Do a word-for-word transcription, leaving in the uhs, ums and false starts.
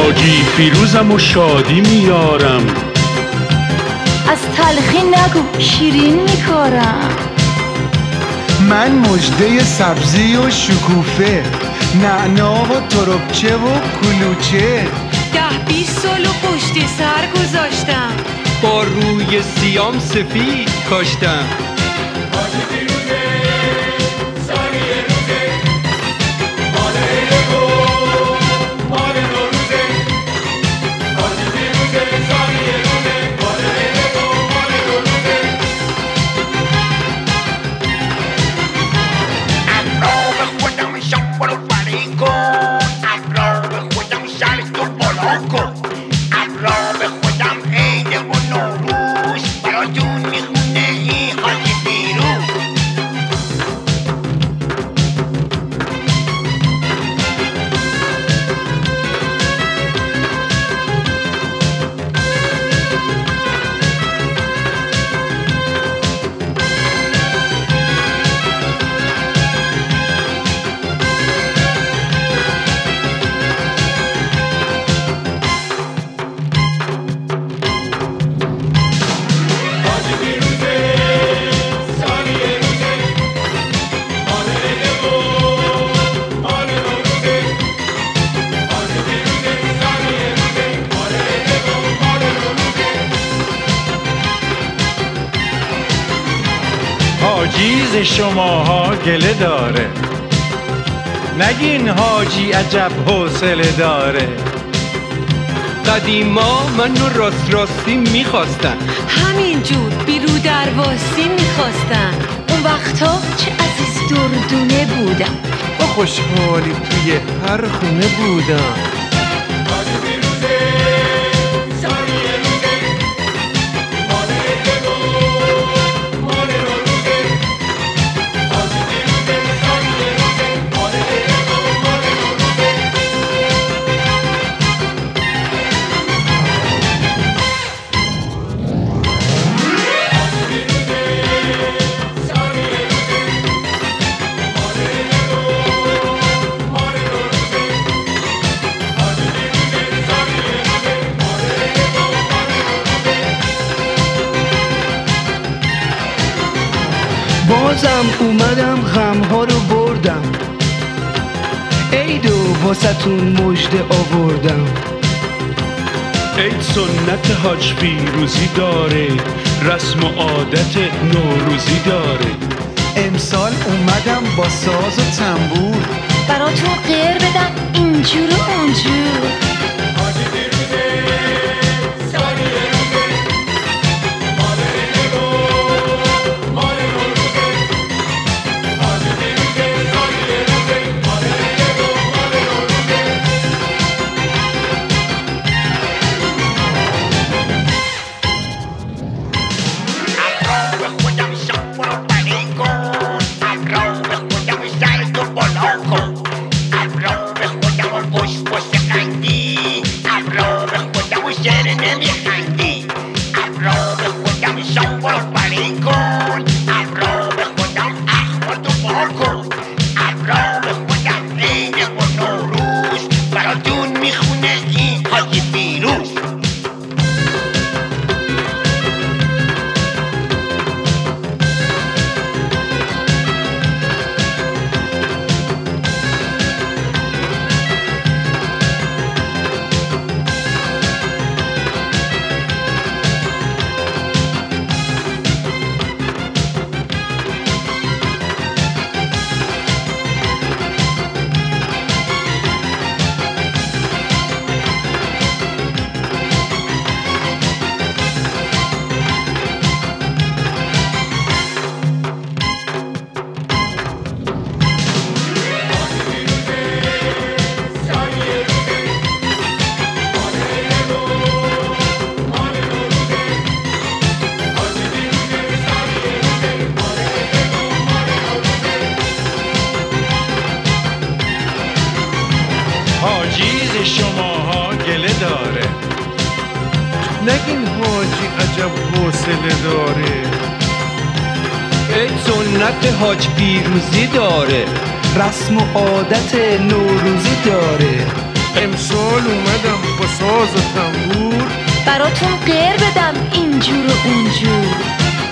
حاجی فیروزم و شادی میارم، از تلخی نگو شیرین میکارم. من مژده سبزی و شکوفه، نعنا و تربچه و کلوچه. ده بیست سال و پشت سر گذاشتم، با روی سیام سفید کاشتم. حاجیز شماها گله داره، نگین حاجی عجب حوصله داره. قدیما منو راست راستی میخواستن، همینجور بیرو درواسی میخواستن. اون وقتا چه عزیز دردونه بودم، با خوشحالی توی هر خونه بودم. بازم اومدم غمها رو بردم، عیدو واسه‌تون مژده آوردم. عید سنت حاج فیروزی داره، رسم و عادت نوروزی داره. امسال اومدم با ساز و تنبور، براتون غیر بدم اینجور و اونجور. حاجیز شماها گله داره، نگین حاجی عجب حوصله داره. عید سنت حاج فیروزی داره، رسم و عادت نوروزی داره. امسال اومدم با ساز و تنبور براتون غیر بدم اینجور و اونجور.